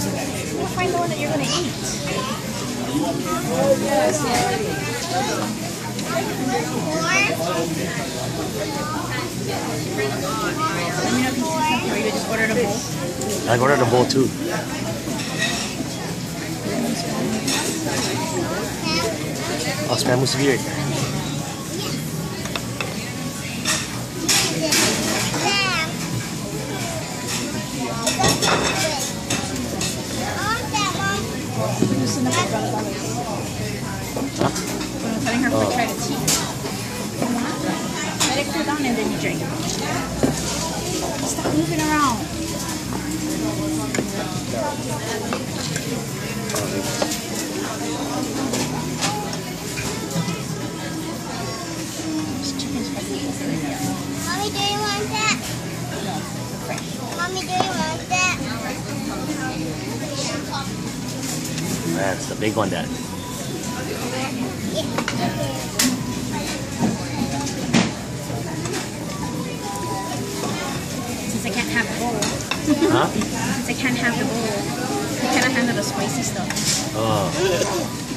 We'll find the one that you're gonna eat. Let me know if you see something, or you just ordered a bowl. I ordered a bowl too. Oh, spam musubi right there. Huh? When I'm telling her to try to tea. Let it cool down and then you drink. Stop moving around. This chicken's fresh. Mommy, do you want that? No, fresh. Mommy, do you want that? That's the big one, Dad. Since I can't have the bowl. Huh? Since I can't have the bowl, I cannot handle the spicy stuff. Oh.